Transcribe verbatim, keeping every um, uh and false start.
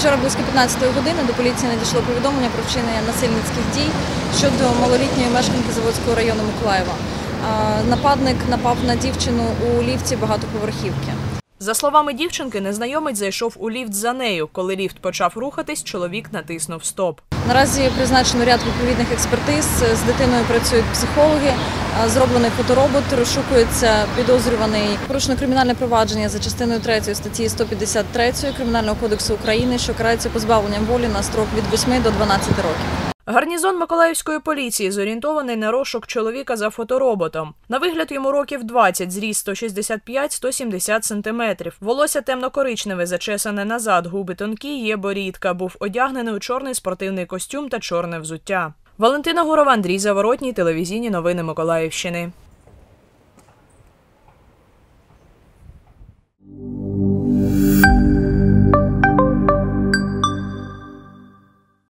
Вчора близько п'ятнадцятої години до поліції надійшло повідомлення про вчинення насильницьких дій щодо малолітньої мешканки Заводського району Миколаєва. Нападник напав на дівчину у ліфті багатоповерхівки. За словами дівчинки, незнайомець зайшов у ліфт за нею. Коли ліфт почав рухатись, чоловік натиснув стоп. Наразі призначено ряд відповідних експертиз. З дитиною працюють психологи, зроблений фоторобот, розшукується підозрюваний. Порушено кримінальне провадження за частиною третьої статті сто п'ятдесят три Кримінального кодексу України, що карається позбавленням волі на строк від восьми до дванадцяти років. Гарнізон Миколаївської поліції зорієнтований на розшук чоловіка за фотороботом. На вигляд йому років двадцять, зріст сто шістдесят п'ять - сто сімдесят сантиметрів. Волосся темно-коричневе, зачесане назад, губи тонкі, є борідка. Був одягнений у чорний спортивний костюм та чорне взуття. Валентина Гурова, Андрій Заворотній, телевізійні новини Миколаївщини.